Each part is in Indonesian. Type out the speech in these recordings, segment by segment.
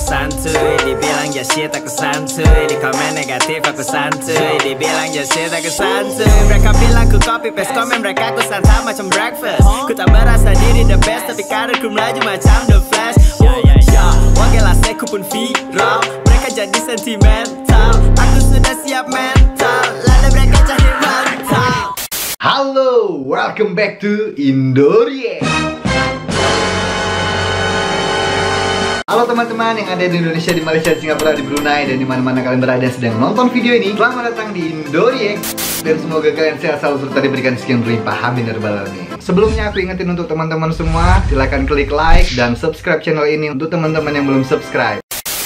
santuy. Dibilang ya shit aku santuy. Di komen negatif aku santuy. Dibilang ya shit aku santuy. Mereka bilang ku copy paste komen mereka, ku santai macam breakfast. Ku tak berasa diri the best, tapi karirku melaju macam The Flash. Wakil aseku pun viral, mereka jadi sentimental. Aku sudah siap mental, lalu mereka cari mental. Halo, welcome back to Indoreact. Halo teman-teman yang ada di Indonesia, di Malaysia, di Singapura, di Brunei, dan dimana-mana kalian berada yang sedang nonton video ini. Selamat datang di Indoreact. Dan semoga kalian sehat selalu serta diberikan sekian berlimpah amin ya rabbal alamin. Sebelumnya aku ingetin untuk teman-teman semua, silahkan klik like dan subscribe channel ini untuk teman-teman yang belum subscribe.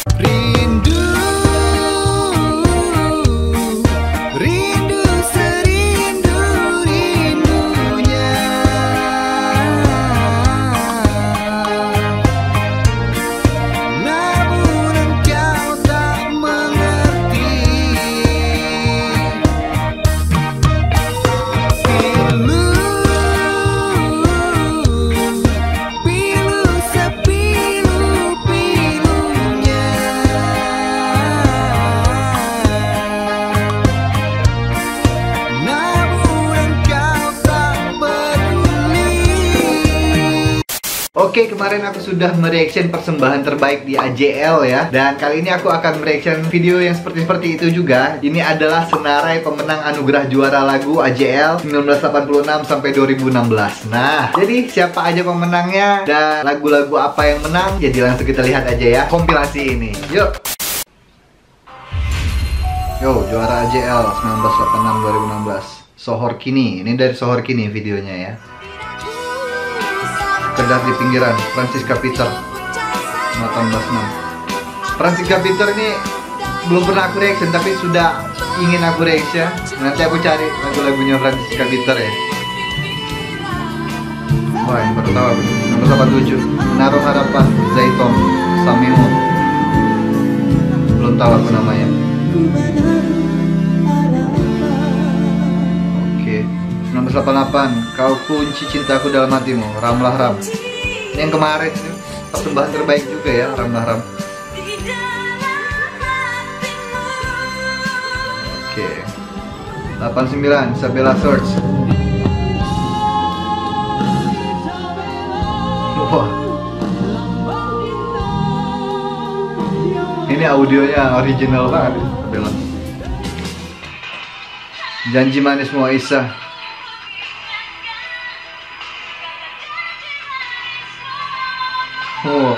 Oke, kemarin aku sudah mereaction persembahan terbaik di AJL ya. Dan kali ini aku akan mereaction video yang seperti itu juga. Ini adalah senarai pemenang anugerah juara lagu AJL 1986 sampai 2016. Nah, jadi siapa aja pemenangnya dan lagu-lagu apa yang menang? Jadi langsung kita lihat aja ya kompilasi ini. Yuk. Yo, juara AJL 1986 2016. Sohor Kini. Ini dari Sohor Kini videonya ya. Kedar di pinggiran, Francisca Peter 1886. Francisca Peter ini belum pernah aku reaction, tapi sudah ingin aku reaction. Nanti aku cari lagu-lagunya Francisca Peter ya. Wah, ini baru tahu aku. Nomor 87, Menaruh Harapan, Zaiton Samimo. Belum tahu aku namanya. Nomor 88, Kau Kunci Cintaku Dalam Hatimu, Ramlah Ram. Ini yang kemarin ini persembahan terbaik juga ya, Ramlah Ram. Oke. 89, Isabella Search. Wah. Ini audionya original banget, Isabella. Janji Manis Muaisa. Oh,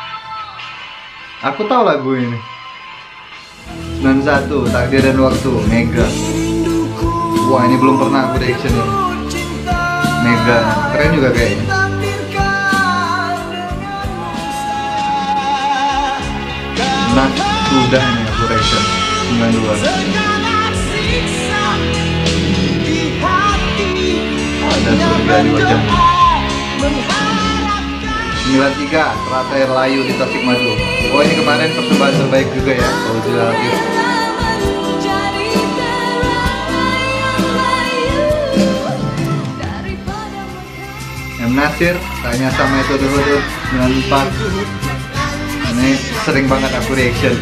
aku tahu lagu ini. 91, Takdir dan Waktu, Mega. Wah, ini belum pernah aku reaction ini. Mega, keren juga kayaknya. Nah, sudah ini aku reaction 92. Ada Surga di Wajahmu. 93, Teratai Layu di Tasikmalaya. Oh, ini kemarin persembahan terbaik juga ya. Kalau tidak habis. M. Nasir, Tanya Sama Itu Dulu 94. Ini sering banget aku reaction.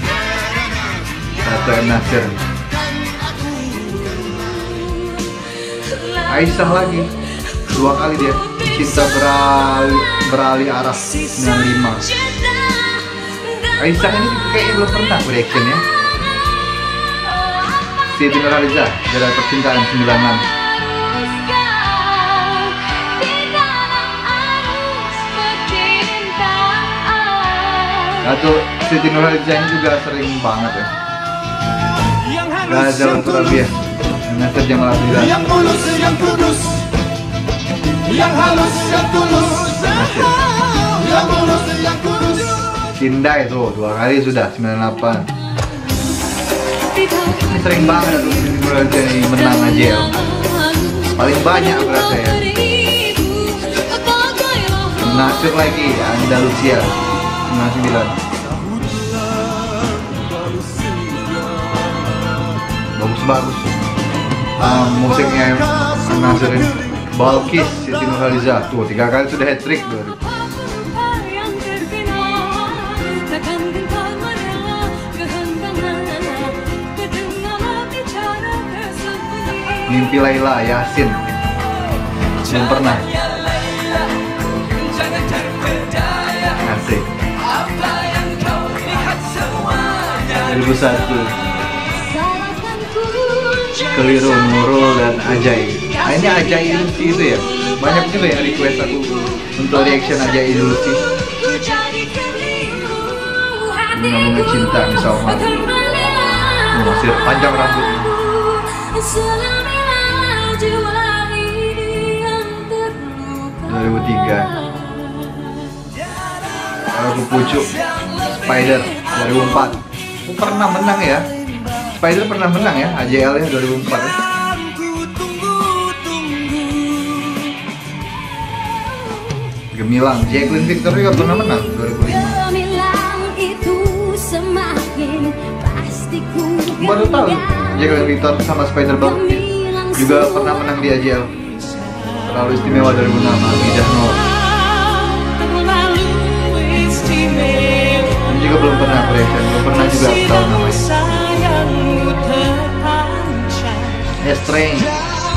Satu M. Nasir. Aisyah lagi. Dua kali dia. Cinta beralih arah 95. Aisyah ini kayaknya belum pernah aku reaction ya. Siti Nurhaliza, Jalan Percintaan 96. Atau Siti Nurhaliza ini juga sering banget ya. Gazal Turabiyah, Nasir Jamal Abdillah. Yang mulus, yang kudus, yang halus, yang tulus, yang mulus, yang kudus. Cinta itu dua kali sudah 98. Ini sering banget tuh ini menang aja ya. Paling banyak aku rasa ya. Nasir lagi Andalusia 99. Bagus-bagus. Musiknya Nasir ini. Balkis, Siti Nurhaliza, tuh 3 kali sudah hat-trick. Mimpi Laila, Yasin. Belum pernah. Asik. 2001. Keliru, Nurul, dan Ajay. Nah, ini Ajay Ilusi itu ya. Banyak juga yang request aku untuk reaction Ajay Ilusi. Ini namanya Cinta misalnya. Masih panjang rambutnya. 2003. Aku pucuk Spider 2004. Pernah menang ya. Spider pernah menang ya, AJL nya 2004 ya. Gemilang, Jacqueline Victor juga pernah menang 2005. Baru tahu Jacqueline Victor sama Spider juga pernah menang di AJL. Terlalu istimewa 2006, Amidah Nur. Ini juga belum pernah aku reaction, belum pernah juga aku tahu namanya. Strange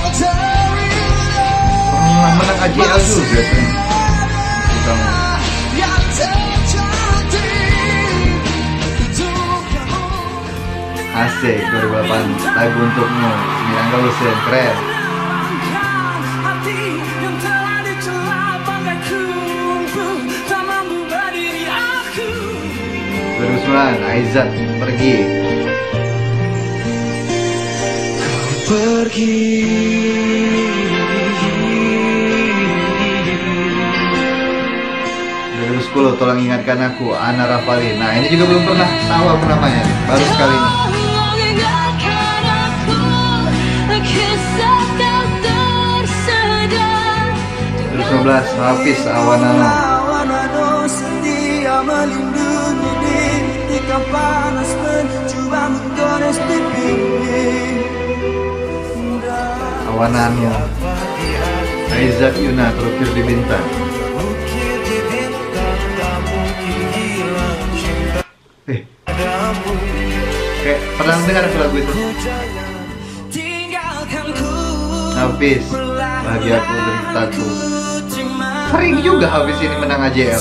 pernah menang AJL juga Strange. Asik 2008, lagu untukmu, Miranda Lucen, keren. 2009, Aizat, Pergi. Pergi. 2010, Tolong Ingatkan Aku, Ana Rafali. Nah ini juga belum pernah tahu aku namanya, baru sekali ini. 2019, Hafiz Awanano. Awanano, Aizat Yuna, Terukir di Bintang. Kayak pernah dengar lagu itu. Hafiz, Bahagiaku, Deritaku. Sering juga Hafiz ini menang AJL.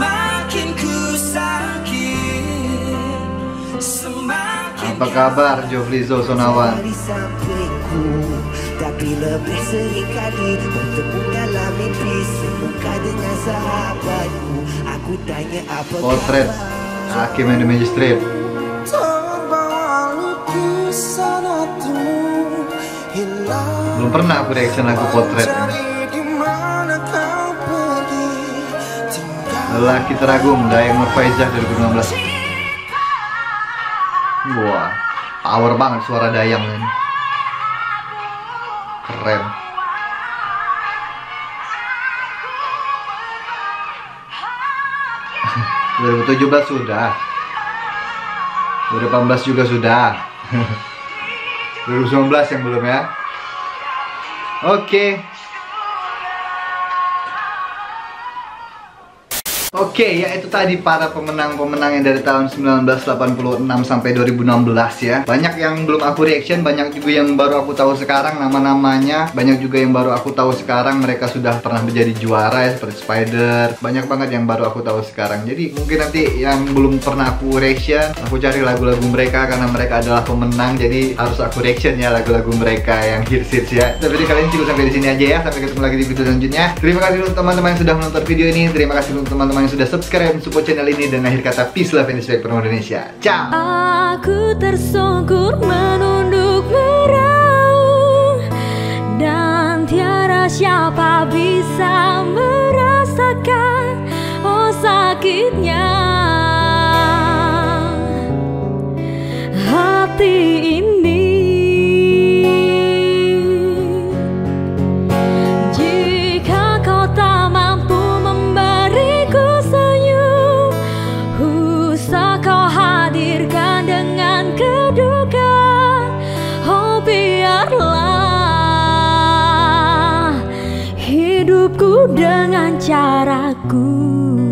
Apa kabar Joflizo Sonawan? Tapi lebih seringkali bertemu dalam mimpi semuka dengan sahabatku. Aku tanya apa Potret Hakim and the Magistrate. Belum pernah aku reaction lagu Potret ini. Lelaki Teragum, Dayang Nurfaizah 2016. Wah, power banget suara Dayang ini. Keren. ...2017 sudah, 2018 juga sudah. 2019 yang belum ya. Oke, ya itu tadi para pemenang-pemenang yang dari tahun 1986 sampai 2016 ya. Banyak yang belum aku reaction, banyak juga yang baru aku tahu sekarang nama-namanya. Banyak juga yang baru aku tahu sekarang mereka sudah pernah menjadi juara ya, seperti Spider. Banyak banget yang baru aku tahu sekarang. Jadi mungkin nanti yang belum pernah aku reaction, aku cari lagu-lagu mereka karena mereka adalah pemenang. Jadi harus aku reaction ya lagu-lagu mereka yang hits-hits ya. Tapi kalian cukup sampai di sini aja ya. Sampai ketemu lagi di video selanjutnya. Terima kasih untuk teman-teman yang sudah menonton video ini. Terima kasih untuk teman-teman yang sudah subscribe support channel ini, dan akhir kata peace, love, and respect for Indonesia. Ciao. Aku tersungkur menunduk meraung, dan tiada siapa bisa merasakan sakitnya hati ini. Hidupku dengan caraku.